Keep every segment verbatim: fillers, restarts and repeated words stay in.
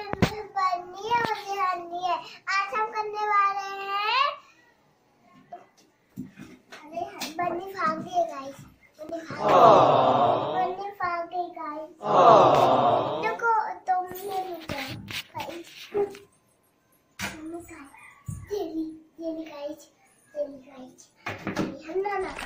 बन्नी और जहानी है। आज हम करने वाले हैं, अरे बन्नी भाग गई गाइस, बन्नी भाग गई, बन्नी भाग गई गाइस। देखो तुमने मुझे गाइस, ये ली ये ली गाइस, ये ली गाइस, हम ना ना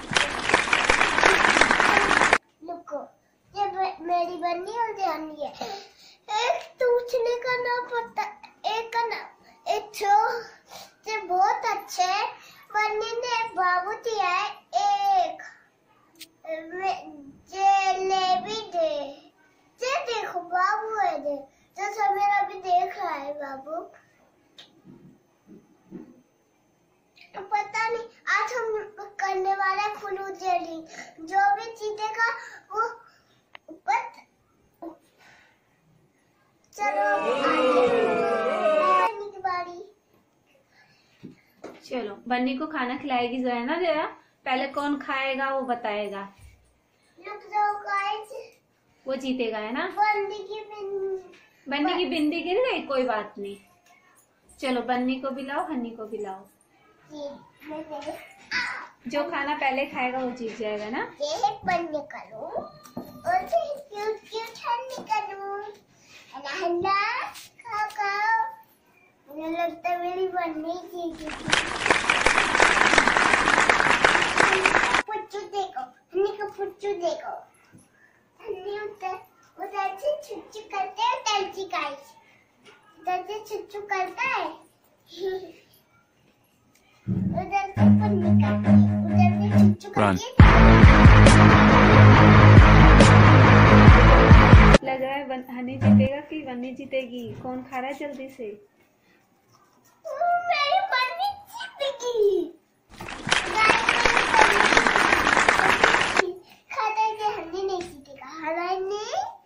रुको, ये मेरी बन्नी और जहानी है। एक दूसरे का नाम पता, एक का नाम एक जो बहुत अच्छे है। बन्नी ने बाबू दिया है एक जलेबी दे, ये देखो बाबू है दे, जो सवेरा अभी देख रहा है बाबू। पता नहीं आज हम करने वाले खुलू जेली, जो भी जीतेगा वो पत... चलो बन्नी की बारी। चलो बन्नी को खाना खिलाएगी जो है ना जरा, पहले कौन खाएगा वो बताएगा। रुक जाओ गाइस, वो जीतेगा है ना। बन्नी की बिंदी, बन्नी की बिंदी गिर गई, कोई बात नहीं। चलो बन्नी को भी लाओ, हनी को भी लाओ। जो खाना पहले खाएगा वो जीत जाएगा ना। ये बन्नी करूं और क्यूट क्यूट हनी करूं, हन्ना खाओ खाओ। मुझे लगता है मेरी बन्नी जीत गई। पुच्चू देखो, हनी का पुच्चू देखो, हनी उधर उधर से छुच्चू करते हैं, उधर से गाइस उधर से छुच्चू करता है, उधर से बन्नी करती है, उधर से छुच्चू करती है। लग रहा है हनी जीतेगा कि बन्नी जीतेगी? कौन खा रहा है जल्दी से? मेरी बन्नी जीतेगी। खाता है कि हनी नहीं जीतेगा, हनी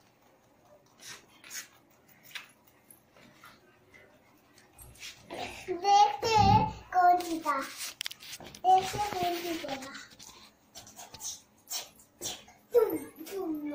देखते हैं कौन जीता, देखते हैं कौन जीतेगा। तुम तुम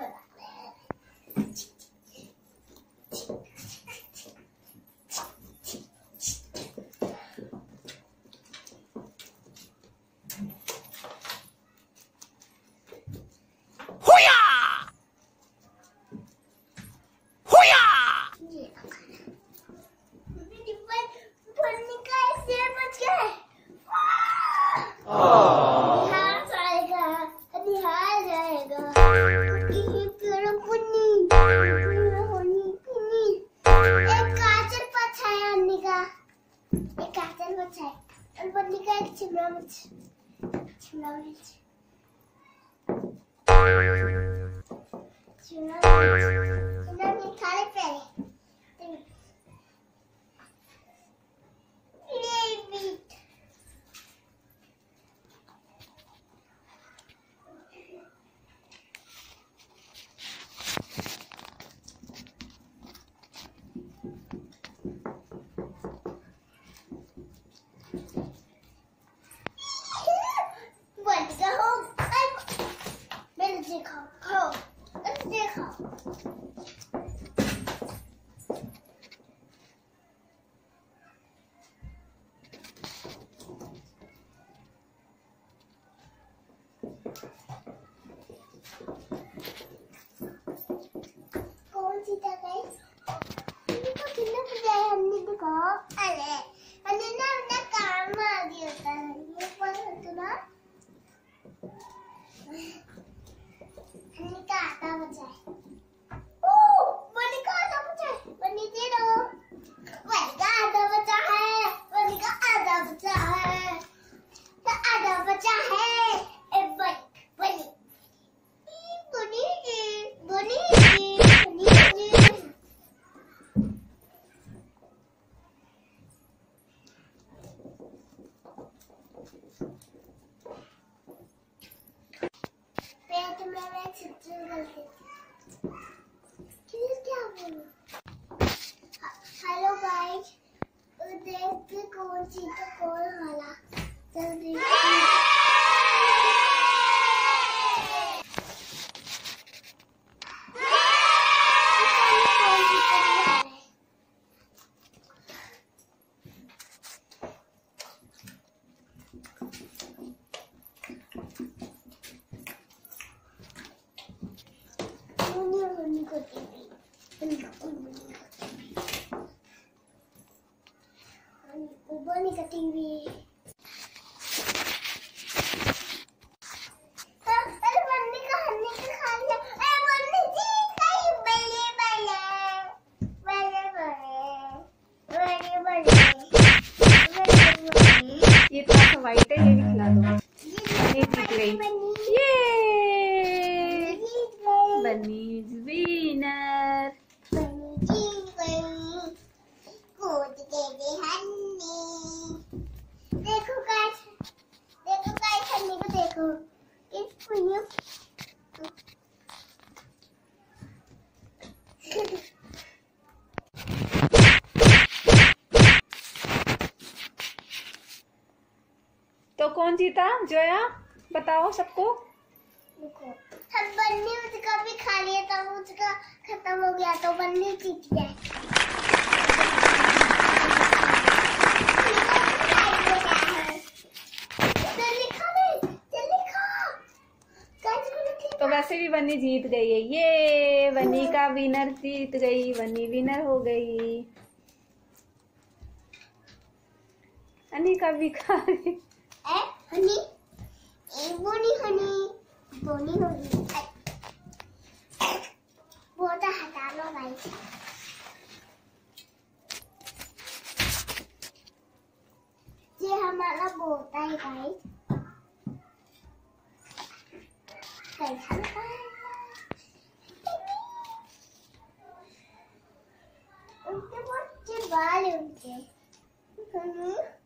हेलो गाइस, देखते कौन सी तो कौन वाला जल्दी। बनी का टीवी। अरे बन्नी का हन्नी का खा लिया। अरे बन्नी जीत गई। बल्ले बल्ले बल्ले बल्ले बल्ले बल्ले बल्ले। ये थोड़ा सा वाइट है, ये भी खिला दो। ये जीत गई। ये बन्नी इज विनर। बन्नी जीत गई। कूद के दे हन्नी। देखो गाइस, देखो गाइस, हन्नी को देखो। इसको यूं तो कौन जीता जोया, बताओ सबको। देखो, हम बन्नी उसका भी खा लिया था, उसका खत्म हो गया तो बन्नी जीत गया। जल्दी खा ले, जल्दी खा। गाइस को नहीं। तो वैसे भी बन्नी जीत गई है। ये बन्नी का विनर जीत गई, बन्नी विनर हो गई। अन्नी का भी खा रही। ए हनी, ए वो नहीं हनी, वो नहीं होगी। वो तो हटा लो गाइस। ये हमारा बोता है गाइस। कैसा लगा? उनके बहुत अच्छे बाल हैं उनके। हनी